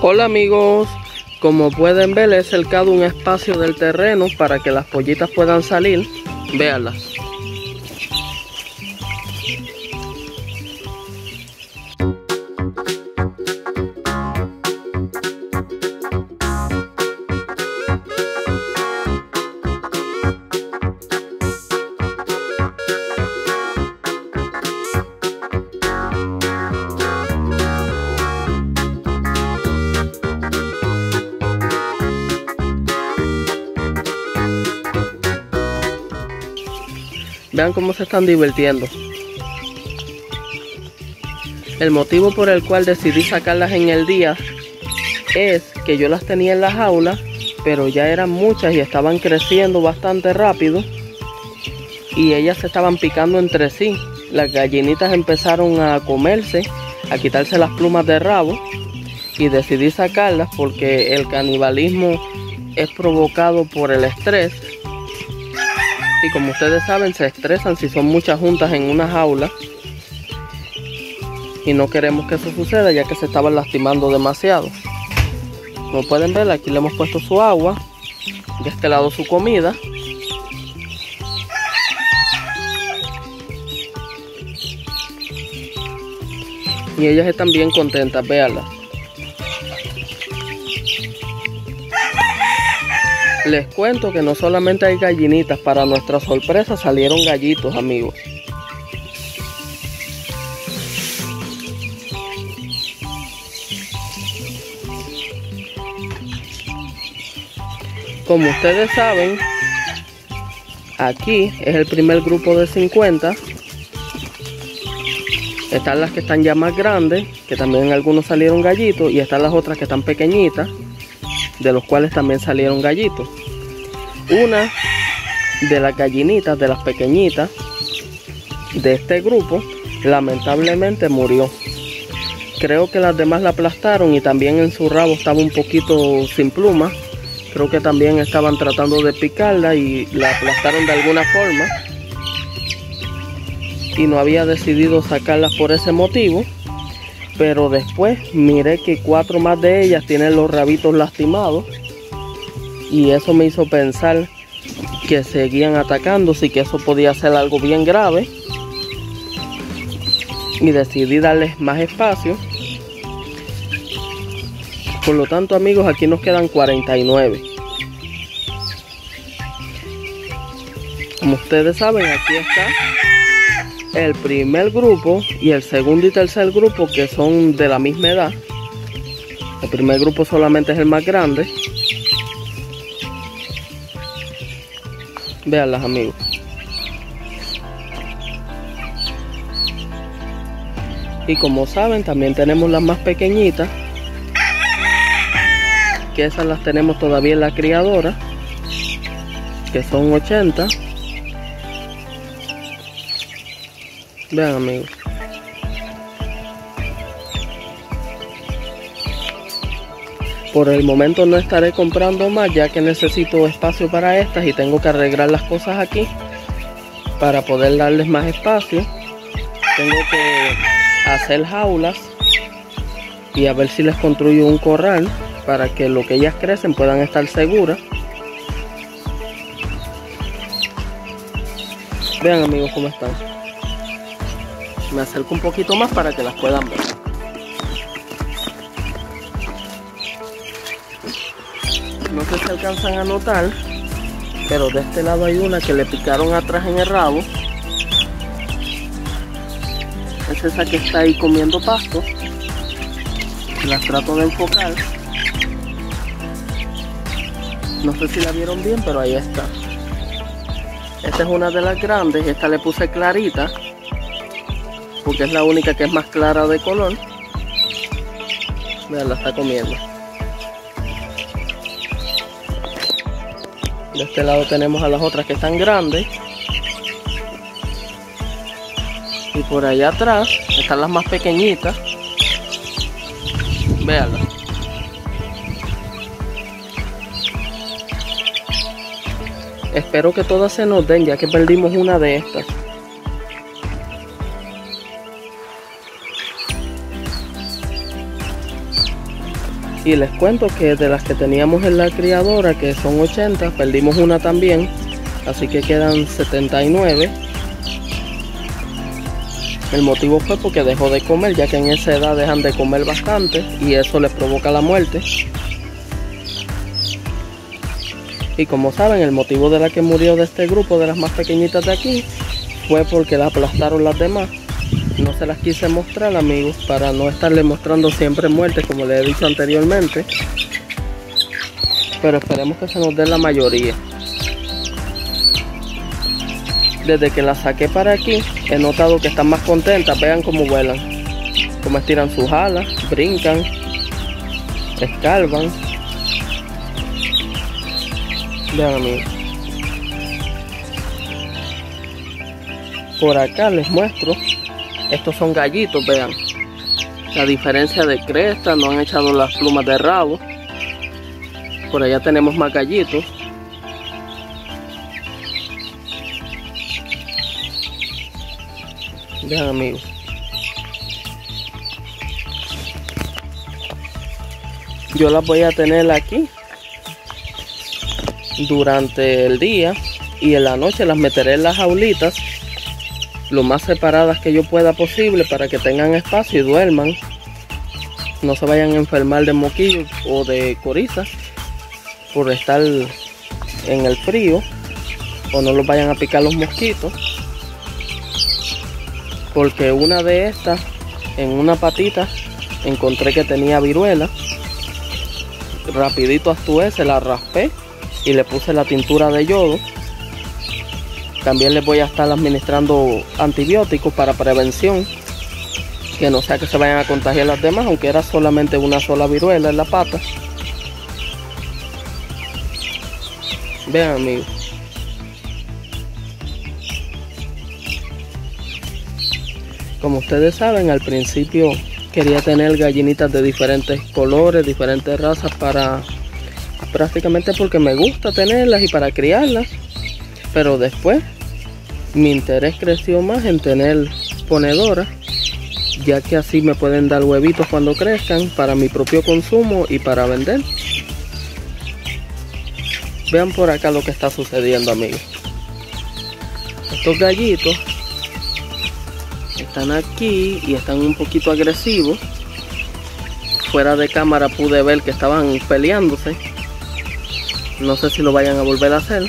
Hola amigos, como pueden ver he cercado un espacio del terreno para que las pollitas puedan salir. Véanlas. Vean cómo se están divirtiendo. El motivo por el cual decidí sacarlas en el día es que yo las tenía en la jaula, pero ya eran muchas y estaban creciendo bastante rápido y ellas se estaban picando entre sí. Las gallinitas empezaron a comerse, a quitarse las plumas de rabo, y decidí sacarlas porque el canibalismo es provocado por el estrés. Y como ustedes saben, se estresan si son muchas juntas en una jaula. Y no queremos que eso suceda, ya que se estaban lastimando demasiado. Como pueden ver, aquí le hemos puesto su agua. De este lado su comida. Y ellas están bien contentas, véanlas. Les cuento que no solamente hay gallinitas, para nuestra sorpresa salieron gallitos, amigos. Como ustedes saben, aquí es el primer grupo de 50. Están las que están ya más grandes, que también algunos salieron gallitos, y están las otras que están pequeñitas, de los cuales también salieron gallitos. Una de las gallinitas, de las pequeñitas de este grupo, lamentablemente murió. Creo que las demás la aplastaron y también en su rabo estaba un poquito sin pluma. Creo que también estaban tratando de picarla y la aplastaron de alguna forma. Y no había decidido sacarlas por ese motivo. Pero después miré que 4 más de ellas tienen los rabitos lastimados. Y eso me hizo pensar que seguían atacándose y que eso podía ser algo bien grave. Y decidí darles más espacio. Por lo tanto, amigos, aquí nos quedan 49. Como ustedes saben, aquí está el primer grupo y el segundo y tercer grupo, que son de la misma edad. El primer grupo solamente es el más grande. Véanlas, amigos. Y como saben, también tenemos las más pequeñitas, que esas las tenemos todavía en la criadora, que son 80. Vean, amigos. Por el momento no estaré comprando más, ya que necesito espacio para estas y tengo que arreglar las cosas aquí para poder darles más espacio. Tengo que hacer jaulas y a ver si les construyo un corral para que lo que ellas crecen puedan estar seguras. Vean, amigos, cómo están. Me acerco un poquito más para que las puedan ver. No sé si alcanzan a notar, pero de este lado hay una que le picaron atrás en el rabo. Es esa que está ahí comiendo pasto. Las trato de enfocar. No sé si la vieron bien, pero ahí está. Esta es una de las grandes. Esta le puse clarita, porque es la única que es más clara de color. Vean, la está comiendo. De este lado tenemos a las otras que están grandes. Y por allá atrás están las más pequeñitas. Véanlas. Espero que todas se nos den, ya que perdimos una de estas. Y les cuento que de las que teníamos en la criadora, que son 80, perdimos una también, así que quedan 79. El motivo fue porque dejó de comer, ya que en esa edad dejan de comer bastante y eso les provoca la muerte. Y como saben, el motivo de la que murió de este grupo, de las más pequeñitas de aquí, fue porque la aplastaron las demás. No se las quise mostrar, amigos, para no estarle mostrando siempre muertes, como les he dicho anteriormente. Pero esperemos que se nos den la mayoría. Desde que las saqué para aquí, he notado que están más contentas. Vean cómo vuelan, cómo estiran sus alas, brincan, escarban. Vean, amigos. Por acá les muestro. Estos son gallitos, vean. La diferencia de cresta, no han echado las plumas de rabo. Por allá tenemos más gallitos. Vean, amigos. Yo las voy a tener aquí durante el día y en la noche las meteré en las jaulitas lo más separadas que yo pueda posible para que tengan espacio y duerman. No se vayan a enfermar de moquillo o de coriza por estar en el frío, o no los vayan a picar los mosquitos, porque una de estas, en una patita, encontré que tenía viruela. Rapidito actué, se la raspé y le puse la tintura de yodo. También les voy a estar administrando antibióticos para prevención, que no sea que se vayan a contagiar las demás, aunque era solamente una sola viruela en la pata. Vean, amigos. Como ustedes saben, al principio quería tener gallinitas de diferentes colores, diferentes razas, prácticamente porque me gusta tenerlas y para criarlas. Pero después mi interés creció más en tener ponedoras, ya que así me pueden dar huevitos cuando crezcan para mi propio consumo y para vender. Vean por acá lo que está sucediendo, amigos. Estos gallitos están aquí y están un poquito agresivos. Fuera de cámara pude ver que estaban peleándose. No sé si lo vayan a volver a hacer.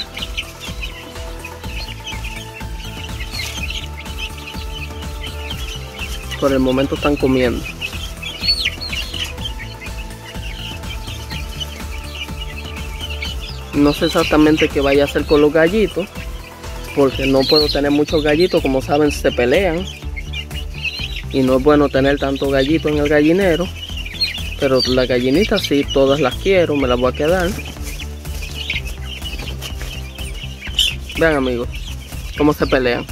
Por el momento están comiendo. No sé exactamente qué vaya a hacer con los gallitos, porque no puedo tener muchos gallitos. Como saben, se pelean y no es bueno tener tanto gallito en el gallinero. Pero las gallinitas sí, todas las quiero, me las voy a quedar. Vean, amigos, cómo se pelean.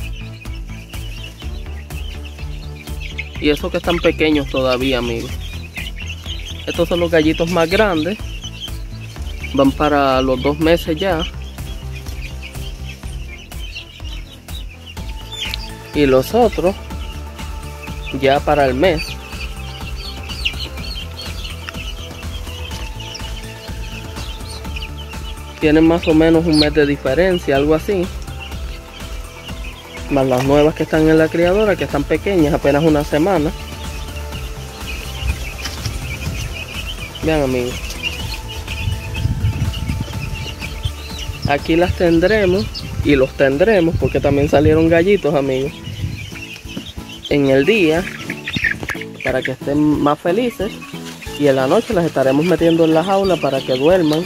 Y eso que están pequeños todavía, amigos. Estos son los gallitos más grandes. Van para los 2 meses ya. Y los otros ya para el mes. Tienen más o menos un mes de diferencia, algo así. Más las nuevas que están en la criadora, que están pequeñas, apenas una semana. Vean, amigos. Aquí las tendremos y los tendremos, porque también salieron gallitos, amigos, en el día, para que estén más felices, y en la noche las estaremos metiendo en la jaula para que duerman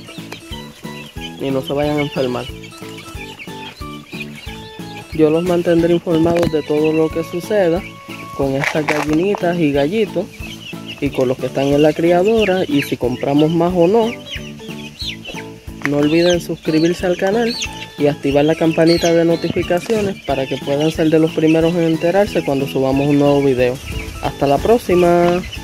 y no se vayan a enfermar. Yo los mantendré informados de todo lo que suceda con estas gallinitas y gallitos, y con los que están en la criadora, y si compramos más o no. No olviden suscribirse al canal y activar la campanita de notificaciones para que puedan ser de los primeros en enterarse cuando subamos un nuevo video. Hasta la próxima.